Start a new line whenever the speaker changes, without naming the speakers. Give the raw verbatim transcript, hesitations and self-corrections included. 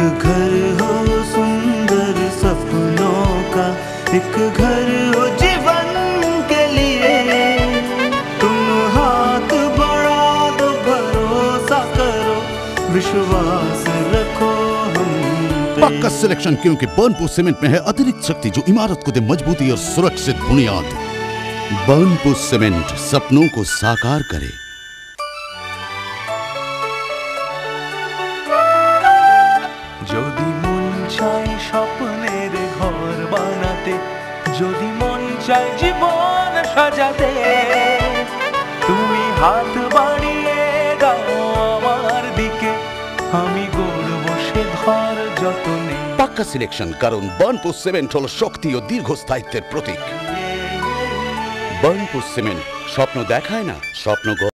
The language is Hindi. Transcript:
घर हो सुंदर सपनों का, एक घर हो जीवन के लिए। तुम हाथ बढ़ा दो, भरोसा करो, विश्वास रखो हम पे।
पक्का सिलेक्शन, क्योंकि बर्नपुर सीमेंट में है अतिरिक्त शक्ति जो इमारत को दे मजबूती और सुरक्षित बुनियाद। बर्नपुर सीमेंट सपनों को साकार करे।
যদি মন চায় স্বপ্নের ঘর বানাতে, যদি মন চায় জীবন সাজাতে, তুমি হাত বাড়িয়ে দাও আমার দিকে, আমি গড়ব সে ঘর যতনে।
পাক্কা সিলেকশন, কারণ বার্নপুর সিমেন্ট হলো শক্তি ও দীর্ঘস্থায়িত্বের প্রতীক। বার্নপুর সিমেন্ট স্বপ্ন দেখায় না, স্বপ্ন